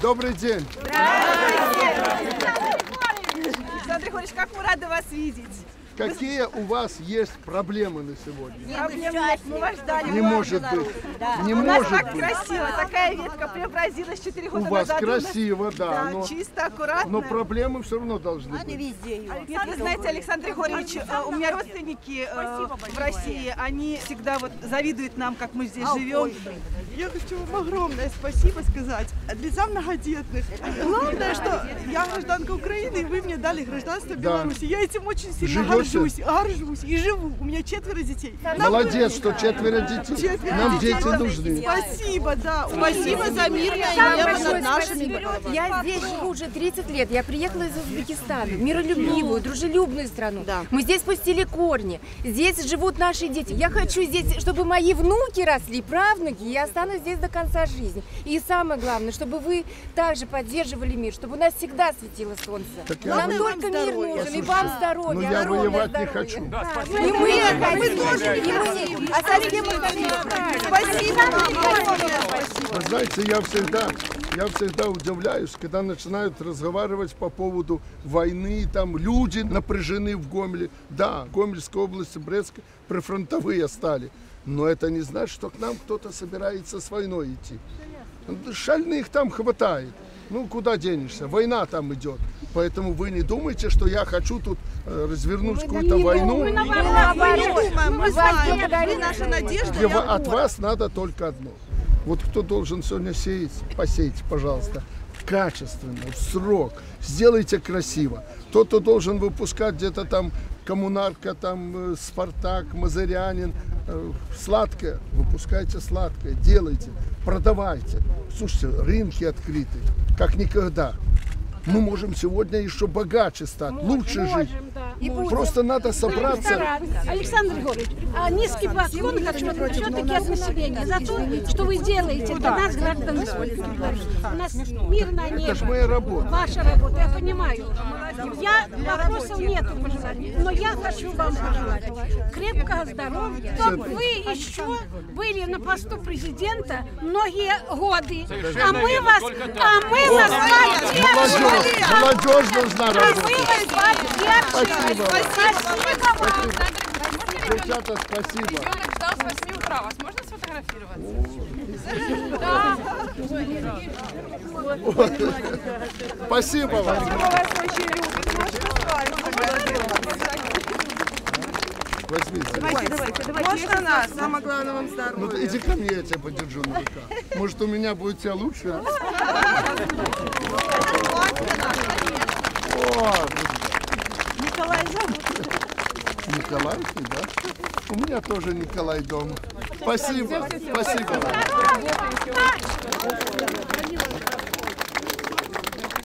Добрый день. Александр Григорьевич, как мы рады вас видеть. Какие у вас есть проблемы на сегодня? Проблем нет, мы вас ждали. Не может быть. Не У нас может так быть. красиво, такая ветка преобразилась 4 года У вас назад. красиво, да, Да, чисто, аккуратно. но проблемы все равно должны быть. Нет, вы знаете, Александр Григорьевич, у меня родственники в России, они всегда вот завидуют нам, как мы здесь живем. Я хочу вам огромное спасибо сказать от лица многодетных. Главное, что я гражданка Украины, и вы мне дали гражданство Беларуси. Я этим очень сильно горжусь и живу. У меня 4 детей. Молодец, что 4 детей. Нам дети нужны. Спасибо, да. Спасибо за мирное небо над нашими головами. Я здесь живу уже 30 лет. Я приехала из Узбекистана, миролюбивую, дружелюбную страну. Мы здесь пустили корни. Здесь живут наши дети. Я хочу здесь, чтобы мои внуки росли, правнуки, и я останусь здесь до конца жизни. И самое главное, чтобы вы также поддерживали мир, чтобы у нас всегда светило солнце. Нам только мир нужен, и вам здоровья. Но я воевать не хочу. И мы тоже, и мы. А совсем Спасибо. Вы знаете, я всегда удивляюсь, когда начинают разговаривать по поводу войны, там люди напряжены в Гомеле. Да, Гомельская область, Брестская, прифронтовые стали. Но это не значит, что к нам кто-то собирается с войной идти. Шальных там хватает. Ну, куда денешься? Война там идет. Поэтому вы не думайте, что я хочу тут развернуть какую-то войну. Мы знаем, наша надежда. От вас надо только одно. Вот кто должен сегодня сеять, посейте, пожалуйста, качественно, в срок. Сделайте красиво. Тот, кто должен выпускать где-то там Коммунарка, там Спартак, Мазырянин, сладкое, выпускайте сладкое, делайте, продавайте. Слушайте, рынки открыты, как никогда. Мы можем сегодня еще богаче стать, лучше жить. Просто надо собраться. Александр Григорьевич, низкий поклон хочу все-таки от населения за то, что вы делаете для нас, граждан Республики Беларусь. У нас мирное небо. Это же моя работа. Ваша работа, я понимаю. Вопросов нету пожеланий, но я хочу вам пожелать крепкого здоровья, чтобы вы еще были на посту президента многие годы. А мы вас поддерживаем. Молодежь должна работать. Спасибо. Девчата, спасибо. Ребенок ждал с 8 утра. Вас можно сфотографировать? Спасибо вам. Возьмите. Давайте. Можно нас? Самое главное вам здоровья. Ну иди ко мне, я тебя подержу на руках. Может, у меня будет тебя лучше? Николай зовут. Николайский, да? У меня тоже Николай дома. Спасибо. Спасибо.